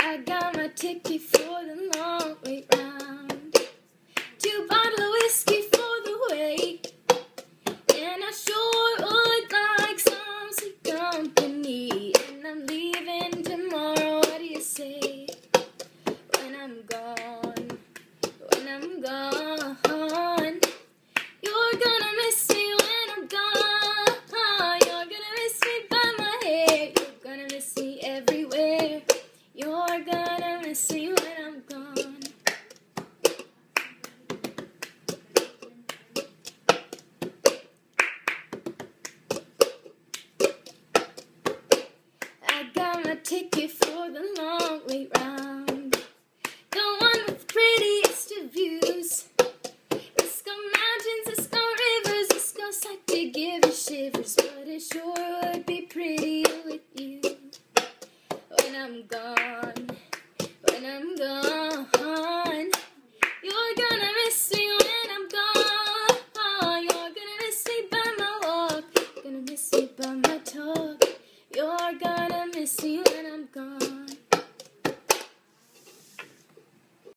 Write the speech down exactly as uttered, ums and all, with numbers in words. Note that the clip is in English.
I got my ticket for the long way round. Two bottles of whiskey for the wait, and I sure would like some sweet company. And I'm leaving tomorrow, what do you say? When I'm gone, when I'm gone, you're gonna miss me when I'm gone. You're gonna miss me by my hair, you're gonna miss me everywhere. You're gonna miss me when I'm gone. I got my ticket for the long way round, the one with prettiest of views. Let's go mountains, let's go rivers, let's go sight to give you shivers.